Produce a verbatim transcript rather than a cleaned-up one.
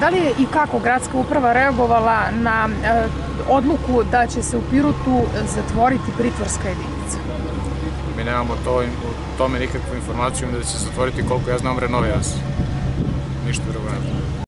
Da li je i kako gradska uprava reagovala na e, odluku da će se u Pirotu zatvoriti pritvorska jedinica? Mi nemamo to, u tome nikakvu informaciju da će se zatvoriti, koliko ja znam, Renovijas. Ništa drugo ne znam.